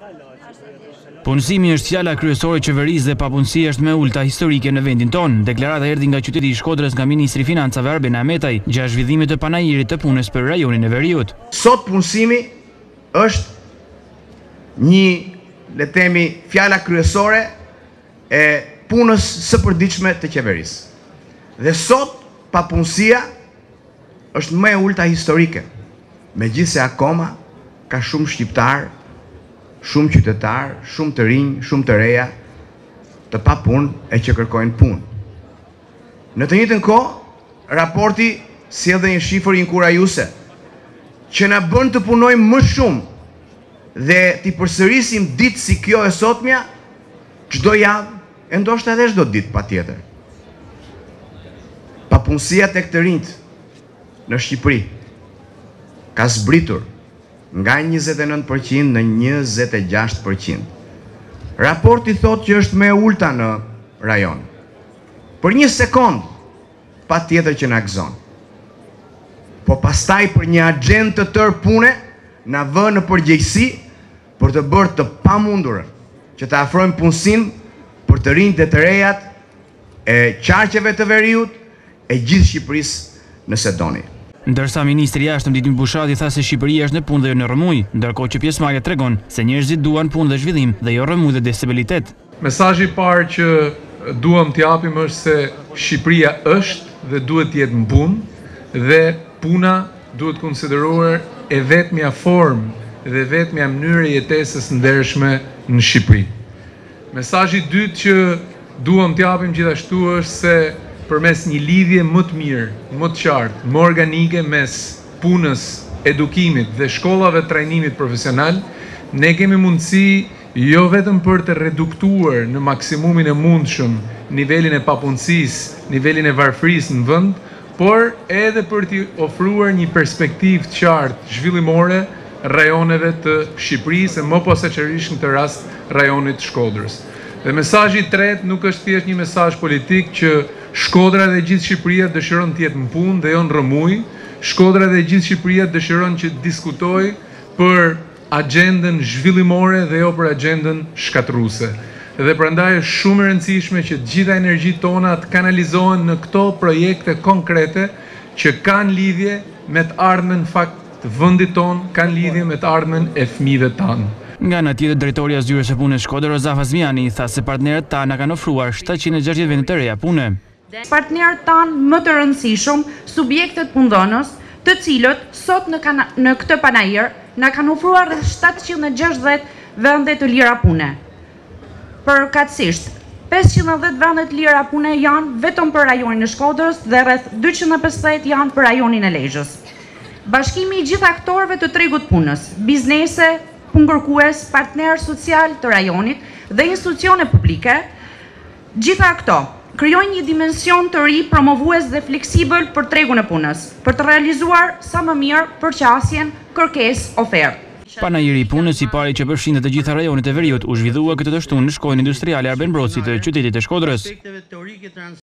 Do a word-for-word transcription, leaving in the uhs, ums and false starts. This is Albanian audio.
Punësimi është fjala kryesore e qeverisë dhe papunësia është më e ulta historike në vendin tonë. Deklarata erdhi nga qyteti i Shkodrës nga ministri i financave Arben Ahmetaj, gjatë zhvillimit të panajirit të punës për rajonin e Veriut. Sot punësimi është një, le të themi, fjala kryesore e punës së përditshme të qeverisë. Dhe sot papunësia është më e ulta historike, megjithse akoma ka shumë shqiptar, shumë qytetar, shumë të rinj, shumë të reja, të pa punë e që kërkojnë punë. Në të njëjtën kohë, raporti sjell dhe një shifër inkurajuese, që na bën të punojmë më shumë dhe t'i përsërisim ditë si kjo e sotmja, çdo javë, e ndoshta edhe çdo ditë patjetër. Papunësia tek të rinjt në Shqipëri ka zbritur nga njëzet e nëntë përqind në njëzet e gjashtë përqind. Raporti thot që është më e ulta në rajon. Për një sekond, pa tjetër që na gëzon. Po pastaj për një agent të tërë pune, na vë në përgjegjësi për të bërë të pamundurën që të afrojmë punësinë për të rinjtë dhe të rejat e qarqeve të Veriut e gjithë Shqipërisë nëse doni. Ndërsa ministri i jashtëm Ditmir Bushati tha se Shqipëria është në punë dhe jo në rrëmuj, ndërkohë që pjesëmarrja tregon se njerëzit duan punë dhe zhvillim dhe jo rrëmuj dhe destabilitet. Mesazhi i parë që duam t'i japim është se Shqipëria është dhe duhet të jetë në punë dhe puna duhet konsideruar e vetmja formë dhe vetmja mënyrë e jetesës ndershme në Shqipëri. Mesazhi i dytë që duam t'i japim gjithashtu është se përmes një lidhje më të mirë, më të qartë, më organike mes punës, edukimit dhe shkollave trajnimit profesional, ne kemi mundësi jo vetëm për të reduktuar në maksimumin e mundshëm nivelin e papunësisë, nivelin e varfërisë në vend, por edhe për t'i ofruar një perspektivë të qartë zhvillimore rajoneve të Shqipërisë, e më posaçërisht në këtë rast rajonit të Shkodrës. Dhe mesazhi i tretë nuk është thjesht një mesazh politik që Shkodra dhe gjithë Shqipëria dëshiron të jetë në punë dhe jo në rrëmuj. Shkodra dhe gjithë Shqipëria dëshiron që të diskutojë për agjendën zhvillimore dhe jo për agjendën shkatërruese. Dhe prandaj është shumë e rëndësishme që të gjitha energjitë tona të kanalizohen në këto projekte konkrete që kanë lidhje me të ardhmen fakt të vendit ton, kanë lidhje me të ardhmen e fëmijëve tanë. Nga ana tjetër, drejtori i zyrës së punës Shkodër Roza Fazmiani tha se partnerët tanë kanë ofruar shtatëqind e gjashtëdhjetë vende të reja pune. Partnerët tanë më të rëndësishëm, subjektet punëdhënës, të cilët sot në, kana, në këtë panajër na kanë ofruar rreth shtatëqind e gjashtëdhjetë vende të lira pune. Përkatësisht, pesëqind e dhjetë vende të lira pune janë vetëm për rajonin e Shkodrës dhe rreth dyqind e pesëdhjetë janë për rajonin e Lezhës. Bashkimi i gjithë aktorëve të tregut punës, biznese, punëkërkues, partner social të rajonit dhe institucione publike, gjitha këto krijojnë një dimension të ri promovues dhe fleksibël për tregun e punës, për të realizuar sa më mirë përqasjen kërkesë-ofertë. Panajiri i punës, i pari që përfshindet të gjitha rajonit e Veriut, u zhvillua këtë të shtunë në shkollën industriale Arben Brosi të qytetit të Shkodrës.